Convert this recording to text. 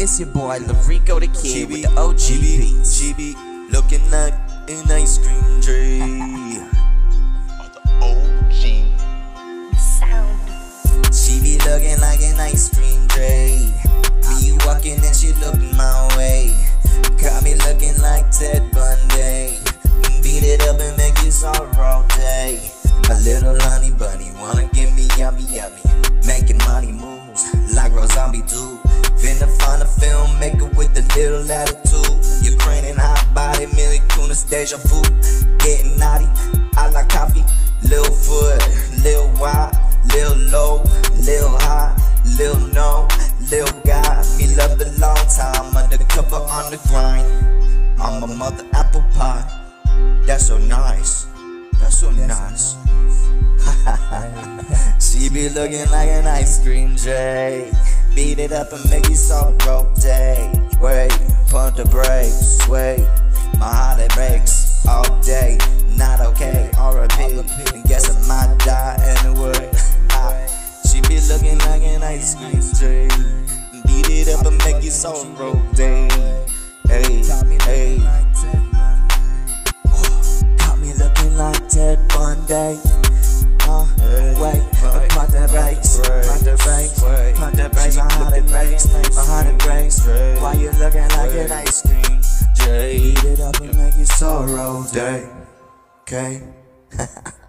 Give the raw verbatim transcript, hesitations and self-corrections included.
It's your boy Larico the Kid She with be, the O G she be, beats. she be looking like an ice cream tray. The O G sound. She be looking like an ice cream tray. Be walking and she look my way. Got me looking like Ted Bundy. Beat it up and make it all day. My little honey bunny wanna give me yummy yummy. Making money moves like Rob Zombie do. Finna find a filmmaker with a little attitude. Ukraine and hot body, Millie Kunis, deja vu. Getting naughty, I like coffee. Lil foot, lil wide, lil low, lil high, lil no, lil guy. Me love the long time, undercover on the grind. I'm a mother apple pie. That's so nice, that's so nice. She be looking like an ice cream tray. Beat it up and make it so rotate. Wait, pump the brakes, wait. My heart it breaks all day. Not okay, R I P. Guess I might die anyway. She be looking like an ice cream tray. Beat it up and make it so rotate. Hey, hey. Got me looking like Ted Bundy. Uh, wait, pump the brakes, pump the brakes, pump the brakes, my heart it breaks, my heart it breaks. Why you looking like an ice cream tray? Beat it up and make it so rotate. Okay.